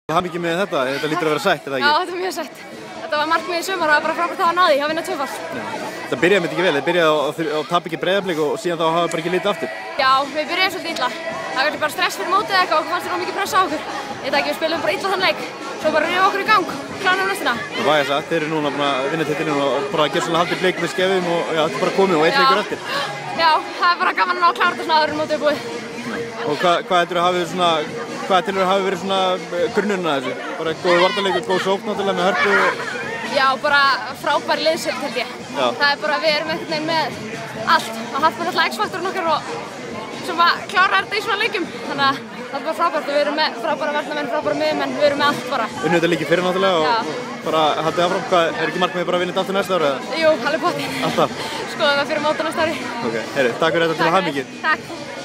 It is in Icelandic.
Hamingju með þetta lítur að vera sætt, eða ekki? Já, þetta var mjög sætt. Þetta var markmið í sumar og það var bara frábært að hafa náði, að vinna tvöfalt. Það byrjaði með þetta ekki vel, þið byrjaði á tapa ekki Breiðablik og síðan þá hafa bara ekki litið aftur. Já, við byrjuðum svolítið illa. Það var bara stress fyrir mótið eitthvað og okkur fannst mikið pressa á okkur. Ég veit ekki, við spilum bara illa þann leik. Svo bara rifum okkur í gang, klárum restina. Og hvað ég sagt, þeir eru núna búin að vinna titilinn og bara gjörsamlega haldið Blik með skefum og já, þetta er bara komið og einn leikur eftir. Já, það er bara gaman að ná að klára þetta svona áður en mótið er búið. Og hvað tilur hafi verið svona grunnurinn að þessu? Bara góð varnarleikur, góð sókn náttúrulega með hörpu? Já, bara frábæri liðsheild held ég. Já. Það er bara, við erum einhvern veginn með allt. Og Hallbjörn er alltaf X-faktorinn okkar og sem að klára þetta í svona leikjum. Þannig að það er bara frábært og við erum með frábæra varnarmenn, frábæra miðjumenn, við erum með allt bara. Unnið þetta líki fyrir náttúrulega og bara haldið áfram. Hvað, er ekki markmiðið bara að vinna þetta aftur næsta ári eða? Jú, alveg pottþétt. Alltaf? Skoðum það fyrir mót á næsta ári. Ok, takk fyrir þetta til hamingju. Takk.